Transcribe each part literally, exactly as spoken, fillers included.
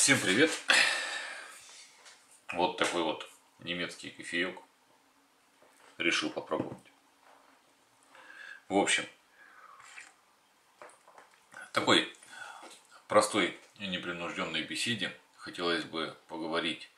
Всем привет! Вот такой вот немецкий кофеек решил попробовать. В общем, такой простой и непринужденной беседе хотелось бы поговорить,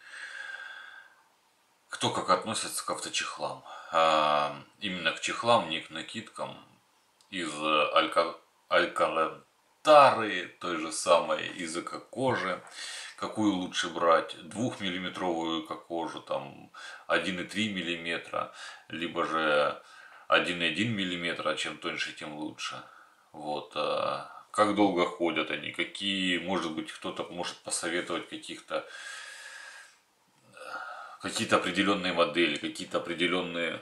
кто как относится к авточехлам. А именно к чехлам, не к накидкам из алька... алькантары, той же самой, из эко-кожи. Какую лучше брать, двухмиллиметровую эко-кожу, там один и три миллиметра, либо же один и один миллиметра, чем тоньше, тем лучше. Вот. Как долго ходят они, какие, может быть, кто-то может посоветовать каких-то какие-то определенные модели, какие-то определенные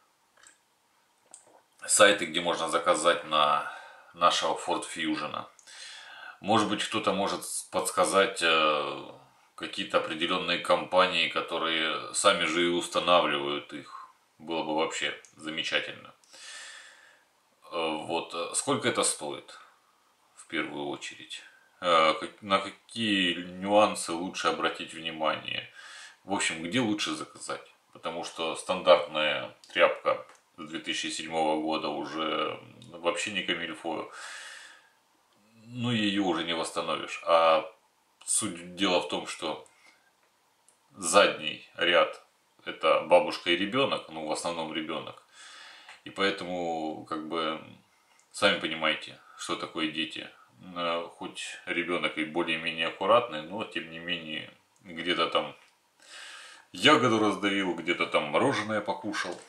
сайты, где можно заказать на нашего Ford Fusion. Может быть, кто-то может подсказать какие-то определенные компании, которые сами же и устанавливают их. Было бы вообще замечательно. Вот. Сколько это стоит? В первую очередь. На какие нюансы лучше обратить внимание? В общем, где лучше заказать? Потому что стандартная тряпка с две тысячи седьмого года уже вообще не камильфо. Ну, ее уже не восстановишь. А суть дела в том, что задний ряд это бабушка и ребенок, ну, в основном ребенок. И поэтому, как бы, сами понимаете, что такое дети. Хоть ребенок и более-менее аккуратный, но тем не менее, где-то там ягоду раздавил, где-то там мороженое покушал.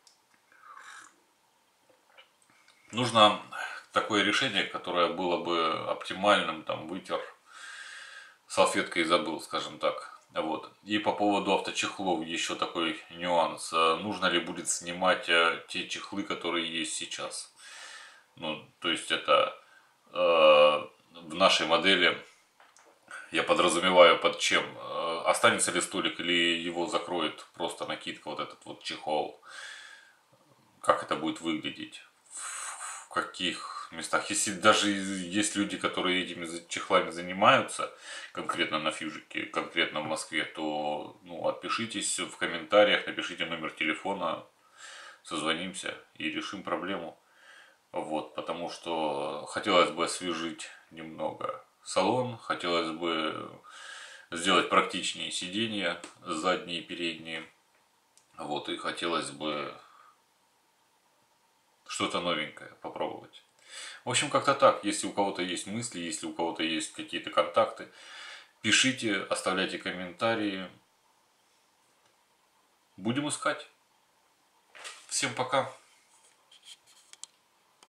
Нужно такое решение, которое было бы оптимальным, там вытер салфеткой и забыл, скажем так. Вот. И по поводу авточехлов еще такой нюанс. Нужно ли будет снимать те чехлы, которые есть сейчас? Ну, то есть это э, в нашей модели, я подразумеваю под чем? Э, останется ли столик или его закроет просто накидка, вот этот вот чехол? Как это будет выглядеть? В каких местах? Если даже есть люди, которые этими чехлами занимаются, конкретно на Фьюжике, конкретно в Москве, то ну, отпишитесь в комментариях, напишите номер телефона, созвонимся и решим проблему. Вот, потому что хотелось бы освежить немного салон, хотелось бы сделать практичнее сиденья, задние и передние. Вот, и хотелось бы что-то новенькое попробовать. В общем, как-то так. Если у кого-то есть мысли, если у кого-то есть какие-то контакты, пишите, оставляйте комментарии. Будем искать. Всем пока.